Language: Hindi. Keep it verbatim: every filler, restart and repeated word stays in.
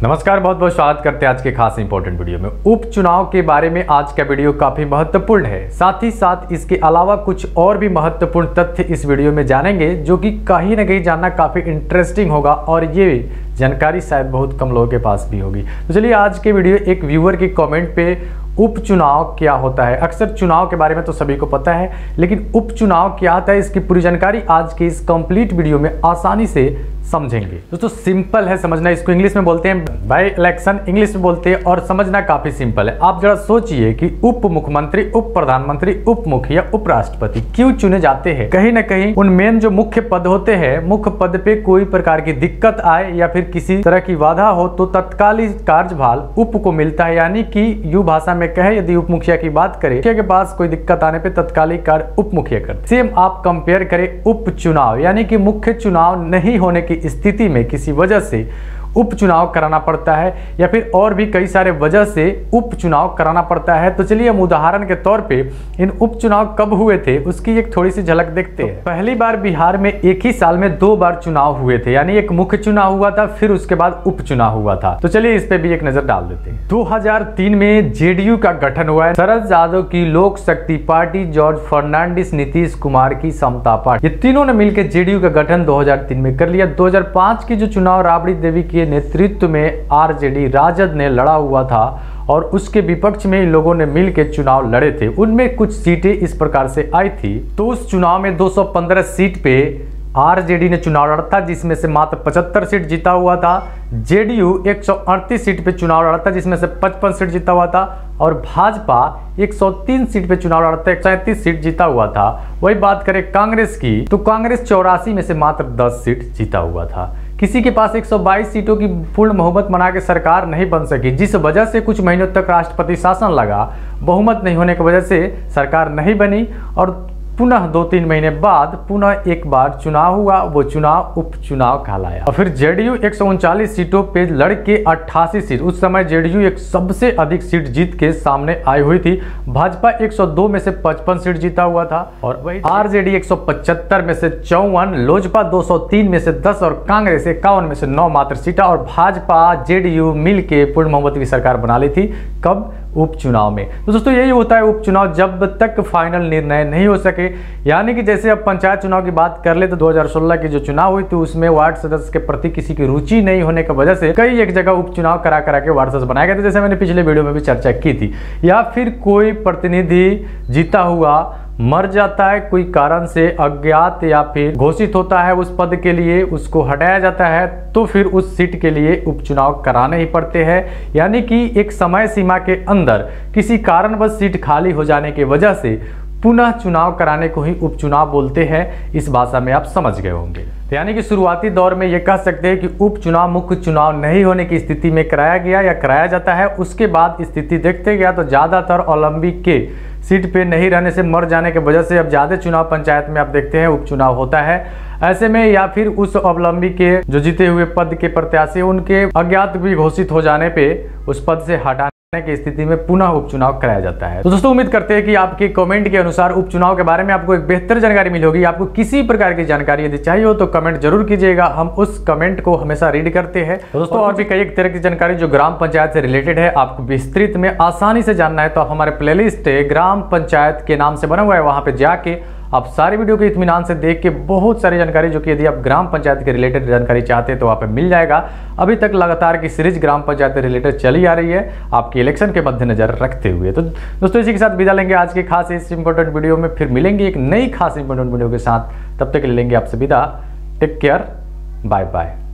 नमस्कार, बहुत बहुत स्वागत करते हैं आज के खास इंपॉर्टेंट वीडियो में। उपचुनाव के बारे में आज का वीडियो काफी महत्वपूर्ण है। साथ ही साथ इसके अलावा कुछ और भी महत्वपूर्ण तथ्य इस वीडियो में जानेंगे जो कि कहीं ना कहीं जानना काफी इंटरेस्टिंग होगा और ये जानकारी शायद बहुत कम लोगों के पास भी होगी। तो चलिए आज के वीडियो एक व्यूअर के कमेंट पे उपचुनाव क्या होता है। अक्सर चुनाव के बारे में तो सभी को पता है, लेकिन उपचुनाव क्या होता है इसकी पूरी जानकारी आज के इस कंप्लीट वीडियो में आसानी से समझेंगे। दोस्तों सिंपल है समझना, इसको इंग्लिश में बोलते हैं बाय इलेक्शन, इंग्लिश में बोलते हैं और समझना काफी सिंपल है। आप जरा सोचिए कि उप मुख्यमंत्री, उप प्रधानमंत्री, उप मुखिया, उपराष्ट्रपति क्यों चुने जाते हैं। कहीं ना कहीं उन मेन जो मुख्य पद होते हैं, मुख्य पद पे कोई प्रकार की दिक्कत आए या फिर किसी तरह की बाधा हो तो तत्कालिक कार्यभार उप को मिलता है। यानी कि यू भाषा में कहे यदि उप मुखिया की बात करें, मुखिया के पास कोई दिक्कत आने पे तत्कालिक कार्य उप मुखिया करते। सेम आप कंपेयर करें उपचुनाव, यानी कि मुख्य चुनाव नहीं होने की स्थिति में किसी वजह से उपचुनाव कराना पड़ता है या फिर और भी कई सारे वजह से उपचुनाव कराना पड़ता है। तो चलिए हम उदाहरण के तौर पे इन उपचुनाव कब हुए थे उसकी एक थोड़ी सी झलक देखते हैं। तो पहली बार बिहार में एक ही साल में दो बार चुनाव हुए थे, यानी एक मुख्य चुनाव हुआ था फिर उसके बाद उपचुनाव हुआ था। तो चलिए इस पे भी एक नजर डाल देते हैं। दो हजार तीन में जेडीयू का गठन हुआ है। शरद यादव की लोक शक्ति पार्टी, जॉर्ज फर्नांडिस, नीतीश कुमार की समता पार्टी, ये तीनों ने मिलकर जेडीयू का गठन दो हजार तीन में कर लिया। दो हजार पांच की जो चुनाव राबड़ी देवी की नेतृत्व में आरजेडी राजद ने लड़ा हुआ था और उसके विपक्ष में इन लोगों ने मिलकर चुनाव लड़े थे। उनमें कुछ सीटें इस प्रकार से आई थी। तो उस चुनाव में दो सौ पंद्रह सीट पे आरजेडी ने चुनाव लड़ा था जिसमें से मात्र पचहत्तर सीट जीता हुआ था। जेडीयू एक सौ अड़तीस सीट पे चुनाव लड़ा था जिसमें से पचपन सीट जीता हुआ था और भाजपा एक सौ तीन सीट पे चुनाव लड़ा था, एक सौ सैंतीस सीट जीता हुआ था। वही बात करें कांग्रेस की तो कांग्रेस चौरासी में से मात्र दस सीट जीता हुआ था। किसी के पास एक सौ बाईस सीटों की पूर्ण बहुमत बना के सरकार नहीं बन सकी, जिस वजह से कुछ महीनों तक राष्ट्रपति शासन लगा। बहुमत नहीं होने की वजह से सरकार नहीं बनी और पुनः दो तीन महीने बाद पुनः एक बार चुनाव हुआ, वो चुनाव उपचुनाव कहलाया। और फिर जेडीयू एक सौ उनचालीस सीटों पे लड़के अट्ठासी सीट, उस समय जेडीयू एक सबसे अधिक सीट जीत के सामने आई हुई थी। भाजपा एक सौ दो में से पचपन सीट जीता हुआ था और वही आरजेडी एक सौ पचहत्तर में से चौवन, लोजपा दो सौ तीन में से दस और कांग्रेस इक्यावन में से नौ मात्र सीटा और भाजपा जेडीयू मिलके पूर्ण बहुमत की सरकार बना ली थी। कब? उपचुनाव में। तो दोस्तों यही होता है उपचुनाव, जब तक फाइनल निर्णय नहीं हो सके। यानी कि जैसे अब पंचायत चुनाव की बात कर ले तो दो हजार सोलह की जो चुनाव हुई थी उसमें वार्ड सदस्य के प्रति किसी की रुचि नहीं होने की वजह से कई एक जगह उपचुनाव करा करा के वार्ड सदस्य बनाए गए थे, जैसे मैंने पिछले वीडियो में भी चर्चा की थी। या फिर कोई प्रतिनिधि जीता हुआ मर जाता है, कोई कारण से अज्ञात या फिर घोषित होता है उस पद के लिए, उसको हटाया जाता है तो फिर उस सीट के लिए उपचुनाव कराने ही पड़ते हैं। यानी कि एक समय सीमा के अंदर किसी कारणवश सीट खाली हो जाने की वजह से पुनः चुनाव कराने को ही उपचुनाव बोलते हैं। इस भाषा में आप समझ गए होंगे। तो यानी कि शुरुआती दौर में ये कह सकते हैं कि उपचुनाव मुख्य चुनाव नहीं होने की स्थिति में कराया गया या कराया जाता है। उसके बाद स्थिति देखते गया तो ज़्यादातर ओलंपिक के सीट पे नहीं रहने से, मर जाने की वजह से अब ज़्यादा चुनाव पंचायत में आप देखते हैं उपचुनाव होता है। ऐसे में या फिर उस अवलंबी के जो जीते हुए पद के प्रत्याशी उनके अज्ञात भी घोषित हो जाने पे उस पद से हटाने की स्थिति में पुनः उपचुनाव कराया जाता है। तो दोस्तों उम्मीद करते हैं कि आपके कमेंट के अनुसार उपचुनाव के बारे में आपको एक बेहतर जानकारी मिली होगी। आपको किसी प्रकार की जानकारी यदि चाहिए हो तो कमेंट जरूर कीजिएगा, हम उस कमेंट को हमेशा रीड करते हैं। तो दोस्तों और भी कई एक तरह की जानकारी जो ग्राम पंचायत से रिलेटेड है, आपको विस्तृत में आसानी से जानना है तो हमारे प्लेलिस्ट ग्राम पंचायत के नाम से बना हुआ है, वहां पे जाके आप सारी वीडियो के इत्मीनान से देख के बहुत सारी जानकारी जो कि यदि आप ग्राम पंचायत के रिलेटेड जानकारी चाहते हैं तो वहाँ पे मिल जाएगा। अभी तक लगातार की सीरीज ग्राम पंचायत से रिलेटेड चली आ रही है आपके इलेक्शन के मद्देनजर रखते हुए। तो दोस्तों इसी के साथ विदा लेंगे आज के खास इस इंपॉर्टेंट वीडियो में, फिर मिलेंगे एक नई खास इंपॉर्टेंट वीडियो के साथ। तब तक लेंगे आपसे विदा। Take care, bye bye.